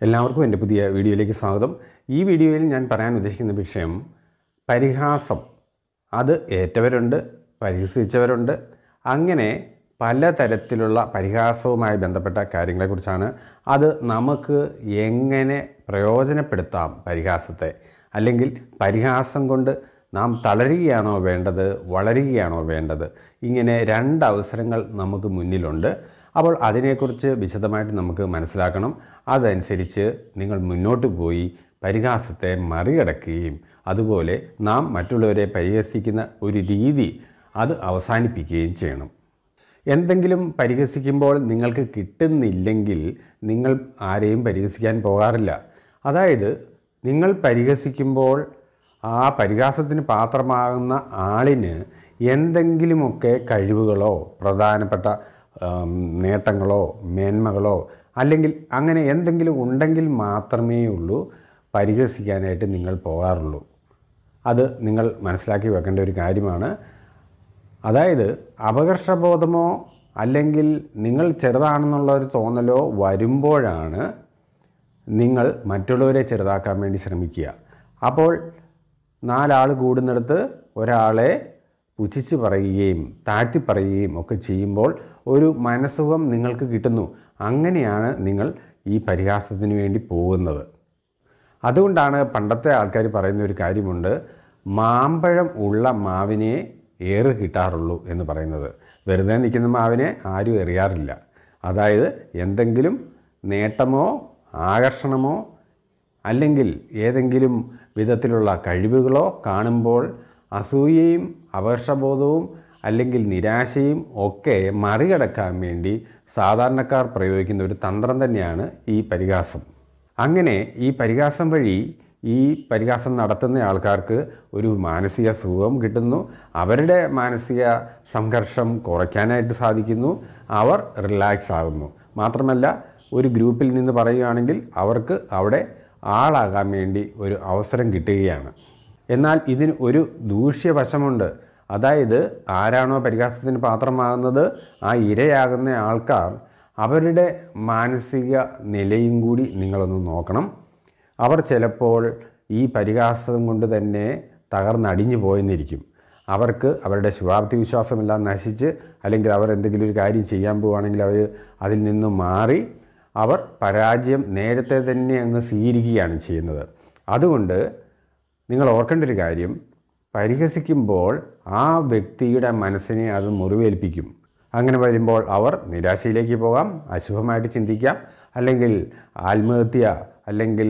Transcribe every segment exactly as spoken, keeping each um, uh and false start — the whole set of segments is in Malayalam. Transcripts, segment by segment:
എല്ലാവർക്കും എൻ്റെ പുതിയ വീഡിയോയിലേക്ക് സ്വാഗതം. ഈ വീഡിയോയിൽ ഞാൻ പറയാൻ ഉദ്ദേശിക്കുന്ന വിഷയം പരിഹാസം. അത് ഏറ്റവരുണ്ട്, പരിഹസിച്ചവരുണ്ട്. അങ്ങനെ പലതരത്തിലുള്ള പരിഹാസവുമായി ബന്ധപ്പെട്ട കാര്യങ്ങളെക്കുറിച്ചാണ്. അത് നമുക്ക് എങ്ങനെ പ്രയോജനപ്പെടുത്താം പരിഹാസത്തെ, അല്ലെങ്കിൽ പരിഹാസം കൊണ്ട് നാം തളരുകയാണോ വേണ്ടത്, വളരുകയാണോ വേണ്ടത്? ഇങ്ങനെ രണ്ട് അവസരങ്ങൾ നമുക്ക് മുന്നിലുണ്ട്. അപ്പോൾ അതിനെക്കുറിച്ച് വിശദമായിട്ട് നമുക്ക് മനസ്സിലാക്കണം. അതനുസരിച്ച് നിങ്ങൾ മുന്നോട്ട് പോയി പരിഹാസത്തെ മറികടക്കുകയും അതുപോലെ നാം മറ്റുള്ളവരെ പരിഹസിക്കുന്ന ഒരു രീതി അത് അവസാനിപ്പിക്കുകയും ചെയ്യണം. എന്തെങ്കിലും പരിഹസിക്കുമ്പോൾ നിങ്ങൾക്ക് കിട്ടുന്നില്ലെങ്കിൽ നിങ്ങൾ ആരെയും പരിഹസിക്കാൻ പോകാറില്ല. അതായത് നിങ്ങൾ പരിഹസിക്കുമ്പോൾ ആ പരിഹാസത്തിന് പാത്രമാകുന്ന ആളിന് എന്തെങ്കിലുമൊക്കെ കഴിവുകളോ പ്രധാനപ്പെട്ട നേട്ടങ്ങളോ മേന്മകളോ അല്ലെങ്കിൽ അങ്ങനെ എന്തെങ്കിലും ഉണ്ടെങ്കിൽ മാത്രമേ ഉള്ളൂ പരിഹസിക്കാനായിട്ട് നിങ്ങൾ പോകാറുള്ളൂ. അത് നിങ്ങൾ മനസ്സിലാക്കി വെക്കേണ്ട ഒരു കാര്യമാണ്. അതായത് അപകർഷബോധമോ അല്ലെങ്കിൽ നിങ്ങൾ ചെറുതാണെന്നുള്ള ഒരു തോന്നലോ വരുമ്പോഴാണ് നിങ്ങൾ മറ്റുള്ളവരെ ചെറുതാക്കാൻ വേണ്ടി ശ്രമിക്കുക. അപ്പോൾ നാലാൾ കൂടുന്നിടത്ത് ഒരാളെ പുച്ഛിച്ച് പറയുകയും താഴ്ത്തി പറയുകയും ഒക്കെ ചെയ്യുമ്പോൾ ഒരു മനസ്സുഖം നിങ്ങൾക്ക് കിട്ടുന്നു. അങ്ങനെയാണ് നിങ്ങൾ ഈ പരിഹാസത്തിന് വേണ്ടി പോകുന്നത്. അതുകൊണ്ടാണ് പണ്ടത്തെ ആൾക്കാർ പറയുന്ന ഒരു കാര്യമുണ്ട്, മാമ്പഴം ഉള്ള മാവിനെ ഏറ് കിട്ടാറുള്ളൂ എന്ന് പറയുന്നത്. വെറുതെ നിൽക്കുന്ന മാവിനെ ആരും എറിയാറില്ല. അതായത് എന്തെങ്കിലും നേട്ടമോ ആകർഷണമോ അല്ലെങ്കിൽ ഏതെങ്കിലും വിധത്തിലുള്ള കഴിവുകളോ കാണുമ്പോൾ അസൂയയും അപകർഷബോധവും അല്ലെങ്കിൽ നിരാശയും ഒക്കെ മറികടക്കാൻ വേണ്ടി സാധാരണക്കാർ പ്രയോഗിക്കുന്ന ഒരു തന്ത്രം തന്നെയാണ് ഈ പരിഹാസം. അങ്ങനെ ഈ പരിഹാസം വഴി ഈ പരിഹാസം നടത്തുന്ന ആൾക്കാർക്ക് ഒരു മാനസിക സുഖം കിട്ടുന്നു. അവരുടെ മാനസിക സംഘർഷം കുറയ്ക്കാനായിട്ട് സാധിക്കുന്നു. അവർ റിലാക്സ് ആകുന്നു. മാത്രമല്ല ഒരു ഗ്രൂപ്പിൽ നിന്ന് പറയുകയാണെങ്കിൽ അവർക്ക് അവിടെ ആളാകാൻ വേണ്ടി ഒരു അവസരം കിട്ടുകയാണ്. എന്നാൽ ഇതിന് ഒരു ദൂഷ്യവശമുണ്ട്. അതായത് ആരാണോ പരിഹാസത്തിന് പാത്രമാകുന്നത് ആ ഇരയാകുന്ന ആൾക്കാർ അവരുടെ മാനസിക നിലയും കൂടി നിങ്ങളൊന്ന് നോക്കണം. അവർ ചിലപ്പോൾ ഈ പരിഹാസം കൊണ്ട് തന്നെ തകർന്നടിഞ്ഞു പോയെന്നിരിക്കും. അവർക്ക് അവരുടെ ശുഭാപ്തി വിശ്വാസമെല്ലാം നശിച്ച് അല്ലെങ്കിൽ അവർ എന്തെങ്കിലും ഒരു കാര്യം ചെയ്യാൻ പോവുകയാണെങ്കിൽ അവർ അതിൽ നിന്ന് മാറി അവർ പരാജയം നേരത്തെ തന്നെ അങ്ങ് സ്വീകരിക്കുകയാണ് ചെയ്യുന്നത്. അതുകൊണ്ട് നിങ്ങൾ ഓർക്കേണ്ട ഒരു കാര്യം, പരിഹസിക്കുമ്പോൾ ആ വ്യക്തിയുടെ മനസ്സിനെ അത് മുറിവേൽപ്പിക്കും. അങ്ങനെ വരുമ്പോൾ അവർ നിരാശയിലേക്ക് പോകാം, അശുഭമായിട്ട് ചിന്തിക്കാം, അല്ലെങ്കിൽ ആത്മഹത്യ അല്ലെങ്കിൽ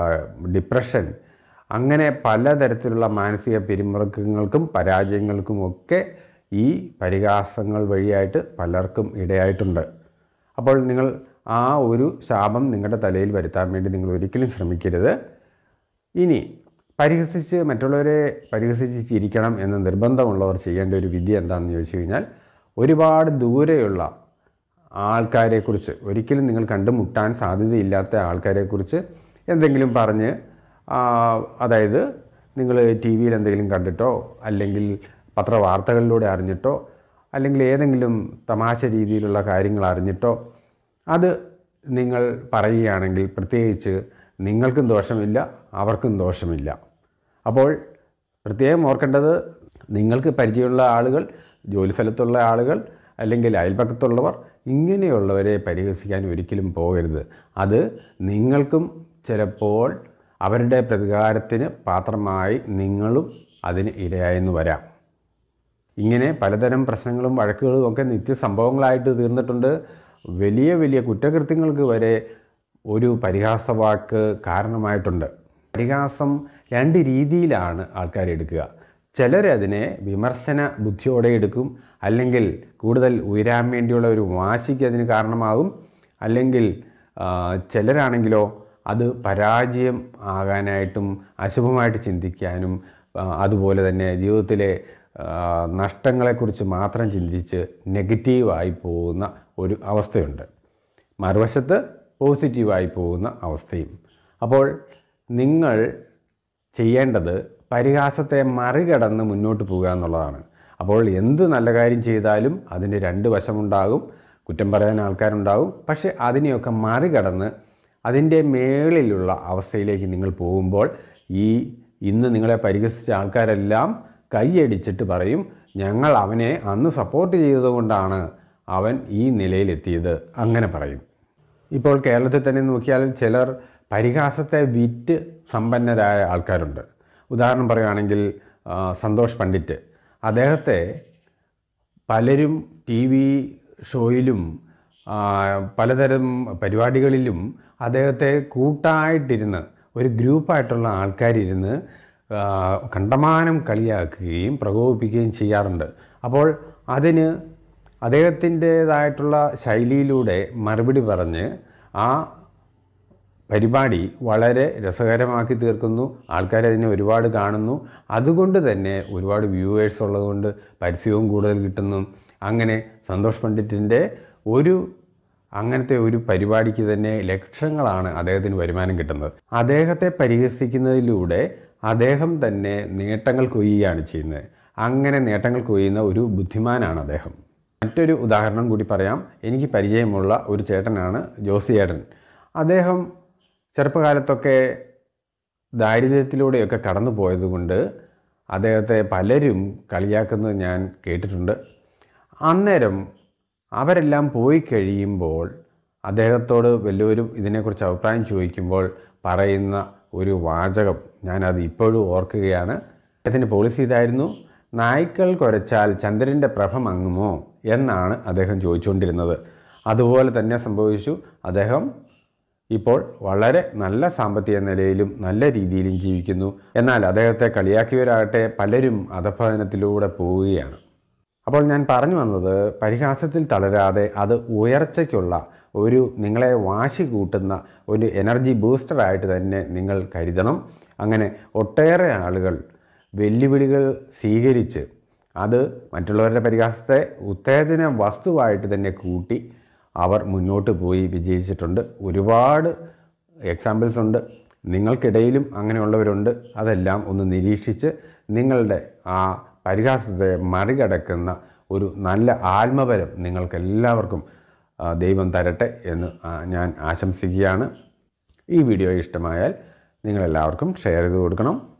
ഡിപ്രഷൻ, അങ്ങനെ പലതരത്തിലുള്ള മാനസിക പിരിമുറുക്കങ്ങൾക്കും പരാജയങ്ങൾക്കും ഒക്കെ ഈ പരിഹാസങ്ങൾ വഴിയായിട്ട് പലർക്കും ഇടയായിട്ടുണ്ട്. അപ്പോൾ നിങ്ങൾ ആ ഒരു ശാപം നിങ്ങളുടെ തലയിൽ വരുത്താൻ വേണ്ടി നിങ്ങൾ ഒരിക്കലും ശ്രമിക്കരുത്. ഇനി പരിഹസിച്ച് മറ്റുള്ളവരെ പരിഹസിച്ച് ചിരിക്കണം എന്ന് നിർബന്ധമുള്ളവർ ചെയ്യേണ്ട ഒരു വിദ്യ എന്താണെന്ന് ചോദിച്ചു കഴിഞ്ഞാൽ, ഒരുപാട് ദൂരെയുള്ള ആൾക്കാരെക്കുറിച്ച്, ഒരിക്കലും നിങ്ങൾ കണ്ടുമുട്ടാൻ സാധ്യതയില്ലാത്ത ആൾക്കാരെക്കുറിച്ച് എന്തെങ്കിലും പറഞ്ഞ്, അതായത് നിങ്ങൾ ടി വിയിൽ എന്തെങ്കിലും കണ്ടിട്ടോ അല്ലെങ്കിൽ പത്രവാർത്തകളിലൂടെ അറിഞ്ഞിട്ടോ അല്ലെങ്കിൽ ഏതെങ്കിലും തമാശ രീതിയിലുള്ള കാര്യങ്ങൾ അറിഞ്ഞിട്ടോ അത് നിങ്ങൾ പറയുകയാണെങ്കിൽ പ്രത്യേകിച്ച് നിങ്ങൾക്കും ദോഷമില്ല, അവർക്കും ദോഷമില്ല. അപ്പോൾ പ്രത്യേകം ഓർക്കേണ്ടത്, നിങ്ങൾക്ക് പരിചയമുള്ള ആളുകൾ, ജോലി സ്ഥലത്തുള്ള ആളുകൾ അല്ലെങ്കിൽ അയൽപക്കത്തുള്ളവർ, ഇങ്ങനെയുള്ളവരെ പരിഹസിക്കാൻ ഒരിക്കലും പോകരുത്. അത് നിങ്ങൾക്കും ചിലപ്പോൾ അവരുടെ പ്രതികാരത്തിന് പാത്രമായി നിങ്ങളും അതിന് ഇരയായെന്ന് വരാം. ഇങ്ങനെ പലതരം പ്രശ്നങ്ങളും വഴക്കുകളും ഒക്കെ നിത്യസംഭവങ്ങളായിട്ട് തീർന്നിട്ടുണ്ട്. വലിയ വലിയ കുറ്റകൃത്യങ്ങൾക്ക് വരെ ഒരു പരിഹാസവാക്ക് കാരണമായിട്ടുണ്ട്. പരിഹാസം രണ്ട് രീതിയിലാണ് ആൾക്കാർ എടുക്കുക. ചിലരതിനെ വിമർശന ബുദ്ധിയോടെ എടുക്കും, അല്ലെങ്കിൽ കൂടുതൽ ഉയരാൻ വേണ്ടിയുള്ള ഒരു വാശിക്ക് അതിന് കാരണമാകും. അല്ലെങ്കിൽ ചിലരാണെങ്കിലോ അത് പരാജയം ആകാനായിട്ടും അശുഭമായിട്ട് ചിന്തിക്കാനും അതുപോലെ തന്നെ ജീവിതത്തിലെ നഷ്ടങ്ങളെക്കുറിച്ച് മാത്രം ചിന്തിച്ച് നെഗറ്റീവായി പോകുന്ന ഒരു അവസ്ഥയുണ്ട്. മറുവശത്ത് പോസിറ്റീവായി പോകുന്ന അവസ്ഥയും. അപ്പോൾ നിങ്ങൾ ചെയ്യേണ്ടത് പരിഹാസത്തെ മറികടന്ന് മുന്നോട്ട് പോകുക എന്നുള്ളതാണ്. അപ്പോൾ എന്ത് നല്ല കാര്യം ചെയ്താലും അതിന് രണ്ട് വശമുണ്ടാകും. കുറ്റം പറയാൻ ആൾക്കാരുണ്ടാകും. പക്ഷേ അതിനെയൊക്കെ മറികടന്ന് അതിൻ്റെ മേളിലുള്ള അവസ്ഥയിലേക്ക് നിങ്ങൾ പോകുമ്പോൾ ഈ ഇന്ന് നിങ്ങളെ പരിഹസിച്ച ആൾക്കാരെല്ലാം കൈയടിച്ചിട്ട് പറയും, ഞങ്ങൾ അവനെ അന്ന് സപ്പോർട്ട് ചെയ്തതുകൊണ്ടാണ് അവൻ ഈ നിലയിലെത്തിയത്, അങ്ങനെ പറയും. ഇപ്പോൾ കേരളത്തിൽ തന്നെ നോക്കിയാൽ ചിലർ പരിഹാസത്തെ വിറ്റ് സമ്പന്നരായ ആൾക്കാരുണ്ട്. ഉദാഹരണം പറയുകയാണെങ്കിൽ സന്തോഷ് പണ്ഡിറ്റ്. അദ്ദേഹത്തെ പലരും ടി വി ഷോയിലും പലതരം പരിപാടികളിലും അദ്ദേഹത്തെ കൂട്ടായിട്ടിരുന്ന് ഒരു ഗ്രൂപ്പായിട്ടുള്ള ആൾക്കാരിരുന്ന് കണ്ടമാനം കളിയാക്കുകയും പ്രകോപിപ്പിക്കുകയും ചെയ്യാറുണ്ട്. അപ്പോൾ അതിന് അദ്ദേഹത്തിൻ്റേതായിട്ടുള്ള ശൈലിയിലൂടെ മറുപടി പറഞ്ഞ് ആ പരിപാടി വളരെ രസകരമാക്കി തീർക്കുന്നു. ആൾക്കാരതിനെ ഒരുപാട് കാണുന്നു. അതുകൊണ്ട് തന്നെ ഒരുപാട് വ്യൂവേഴ്സ് ഉള്ളതുകൊണ്ട് പരസ്യവും കൂടുതൽ കിട്ടുന്നു. അങ്ങനെ സന്തോഷ് പണ്ഡിറ്റിൻ്റെ ഒരു അങ്ങനത്തെ ഒരു പരിപാടിക്ക് തന്നെ ലക്ഷങ്ങളാണ് അദ്ദേഹത്തിന് വരുമാനം കിട്ടുന്നത്. അദ്ദേഹത്തെ പരിഹസിക്കുന്നതിലൂടെ അദ്ദേഹം തന്നെ നേട്ടങ്ങൾ കൊയ്യുകയാണ് ചെയ്യുന്നത്. അങ്ങനെ നേട്ടങ്ങൾ കൊയ്യുന്ന ഒരു ബുദ്ധിമാനാണ് അദ്ദേഹം. മറ്റൊരു ഉദാഹരണം കൂടി പറയാം. എനിക്ക് പരിചയമുള്ള ഒരു ചേട്ടനാണ് ജോസി ചേട്ടൻ. അദ്ദേഹം ചെറുപ്പകാലത്തൊക്കെ ദാരിദ്ര്യത്തിലൂടെയൊക്കെ കടന്നു പോയതുകൊണ്ട് അദ്ദേഹത്തെ പലരും കളിയാക്കുന്നത് ഞാൻ കേട്ടിട്ടുണ്ട്. അന്നേരം അവരെല്ലാം പോയി കഴിയുമ്പോൾ അദ്ദേഹത്തോട് വല്ലവരും ഇതിനെക്കുറിച്ച് അഭിപ്രായം ചോദിക്കുമ്പോൾ പറയുന്ന ഒരു വാചകം ഞാനത് ഇപ്പോഴും ഓർക്കുകയാണ്. അദ്ദേഹത്തിൻ്റെ പോളിസി ഇതായിരുന്നു, നായ്ക്കൾ കുരച്ചാൽ ചന്ദ്രൻ്റെ പ്രഭ മങ്ങുമോ എന്നാണ് അദ്ദേഹം ചോദിച്ചുകൊണ്ടിരുന്നത്. അതുപോലെ തന്നെ സംഭവിച്ചു. അദ്ദേഹം ഇപ്പോൾ വളരെ നല്ല സാമ്പത്തിക നിലയിലും നല്ല രീതിയിലും ജീവിക്കുന്നു. എന്നാൽ അദ്ദേഹത്തെ കളിയാക്കിയവരാകട്ടെ പലരും അധപതനത്തിലൂടെ പോവുകയാണ്. അപ്പോൾ ഞാൻ പറഞ്ഞു വന്നത്, പരിഹാസത്തിൽ തളരാതെ അത് ഉയർച്ചയ്ക്കുള്ള ഒരു നിങ്ങളെ വാശി കൂട്ടുന്ന ഒരു എനർജി ബൂസ്റ്ററായിട്ട് തന്നെ നിങ്ങൾ കരുതണം. അങ്ങനെ ഒട്ടേറെ ആളുകൾ വെല്ലുവിളികൾ സ്വീകരിച്ച് അത് മറ്റുള്ളവരുടെ പരിഹാസത്തെ ഉത്തേജന വസ്തുവായിട്ട് തന്നെ കൂട്ടി അവർ മുന്നോട്ട് പോയി വിജയിച്ചിട്ടുണ്ട്. ഒരുപാട് എക്സാമ്പിൾസ് ഉണ്ട്. നിങ്ങൾക്കിടയിലും അങ്ങനെയുള്ളവരുണ്ട്. അതെല്ലാം ഒന്ന് നിരീക്ഷിച്ച് നിങ്ങളുടെ ആ പരിഹാസത്തെ മറികടക്കുന്ന ഒരു നല്ല ആത്മബലം നിങ്ങൾക്കെല്ലാവർക്കും ദൈവം തരട്ടെ എന്ന് ഞാൻ ആശംസിക്കുകയാണ്. ഈ വീഡിയോ ഇഷ്ടമായാൽ നിങ്ങളെല്ലാവർക്കും ഷെയർ ചെയ്ത് കൊടുക്കണം.